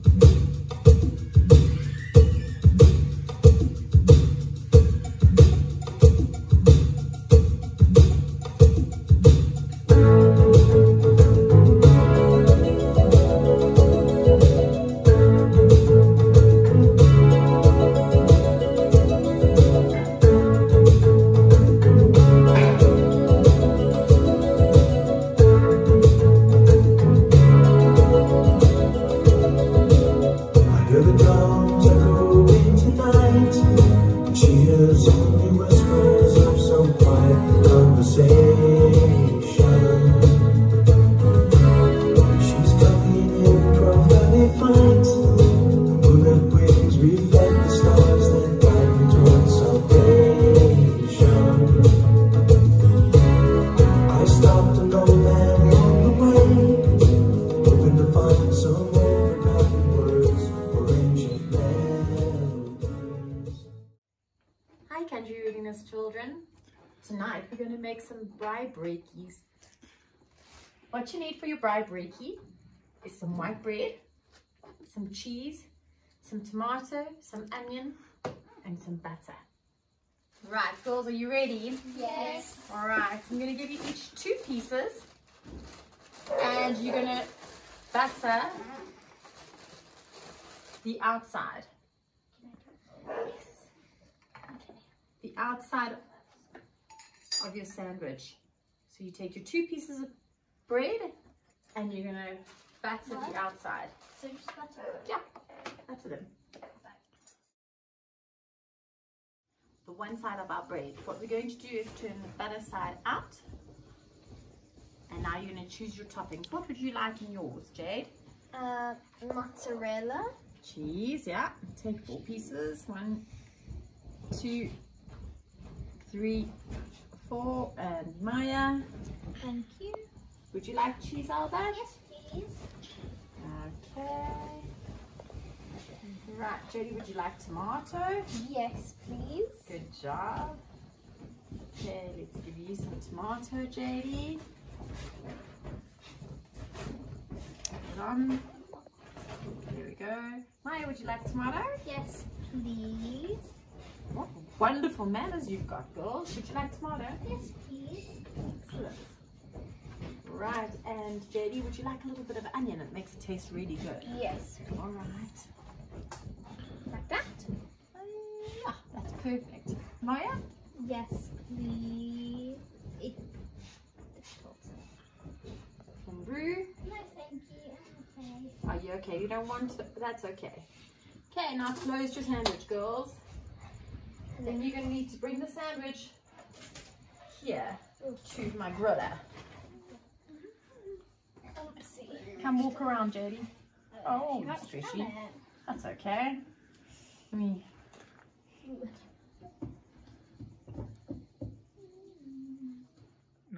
Children, tonight we're going to make some braai broodjies. What you need for your braai broodjie is some white bread, some cheese, some tomato, some onion, and some butter. Right, girls, are you ready? Yes. All right, I'm going to give you each 2 pieces, and you're going to butter the outside. The outside of your sandwich. So you take your 2 pieces of bread and you're gonna batter the outside. So just butter? Yeah, batter them. The one side of our bread. What we're going to do is turn the butter side out. And now you're gonna choose your toppings. What would you like in yours, Jade? Mozzarella. Cheese, yeah. Take 4 pieces. 1, 2, 3, 4, and Maya. Thank you. Would you like cheese, Albert? Yes, please. Okay. Right, Jodie, would you like tomato? Yes, please. Good job. Okay, let's give you some tomato, Jodie. Put it on. Here we go. Maya, would you like tomato? Yes, please. What wonderful manners you've got, girls. Would you like tomato? Yes, please. Excellent. Right, and JD, would you like a little bit of onion? It makes it taste really good. Yes. All right. Like that? Yeah, that's perfect. Maya? Yes, please. And Roo? No, thank you. Okay. Are you okay? You don't want to? That's okay. Okay, now close your sandwich, girls. Then you're going to need to bring the sandwich here to my griller. Come walk around, Jodie. Oh, stretchy. That's okay. Let me. No.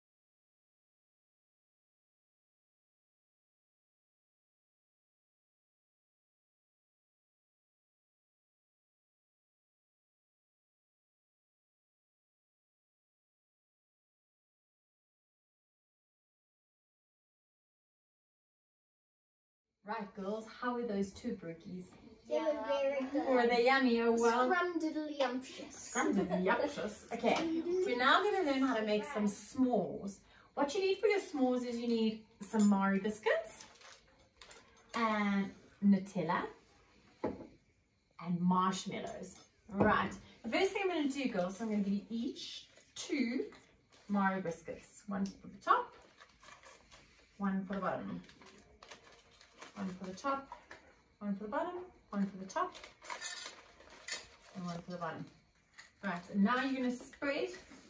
Right, girls, how are those 2 brookies? They were very good. Were they yummy? Oh, well. Scrumdiddlyumptious. Scrumdiddlyumptious. Okay, we're now going to learn how to make some s'mores. What you need for your s'mores is you need some Marie biscuits and Nutella and marshmallows. Right, the first thing I'm going to do, girls, I'm going to give you each 2 Marie biscuits. 1 for the top, 1 for the bottom. 1 for the top, 1 for the bottom, 1 for the top, and 1 for the bottom. Right, and now you're going to spread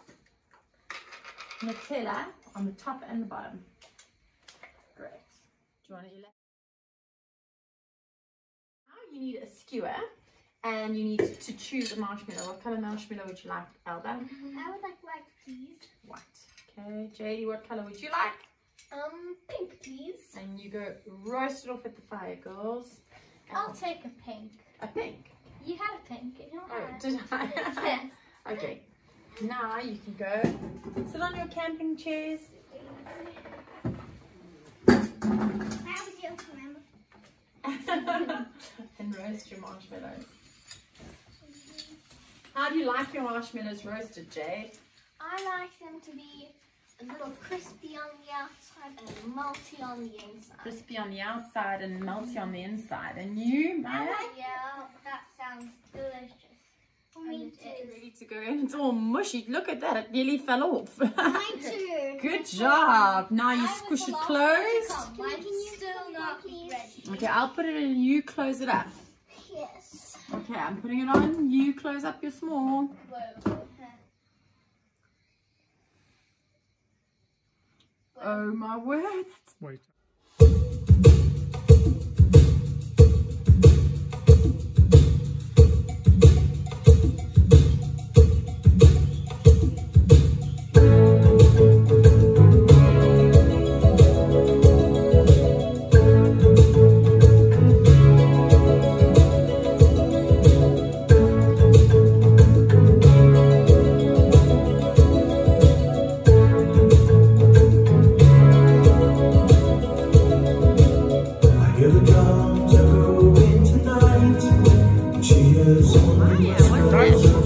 Nutella on the top and the bottom. Great. Do you want to elect? Now you need a skewer and you need to choose a marshmallow. What kind of marshmallow would you like, Elba? I would like white, please. White. Okay, Jadie, what color would you like? Pink, please. And you go roast it off at the fire, girls. And I'll take a pink. a pink. You had a pink in your Oh, hand. did I? Yes. Okay. Now you can go sit on your camping chairs. I was young, remember? roast your marshmallows. How do you like your marshmallows roasted, Jade? I like them to be a little crispy on the outside and melty on the inside. Crispy on the outside and melty on the inside. And you, Maya? Yeah, that sounds delicious. For me too. Ready to go in. It's all mushy. Look at that. It nearly fell off. Mine too. Good job. Now you squish it closed. Mine's still not ready. Okay, I'll put it in and you close it up. Yes. Okay, I'm putting it on. You close up your small. Whoa. Oh my word. Wait. Maya, what's this?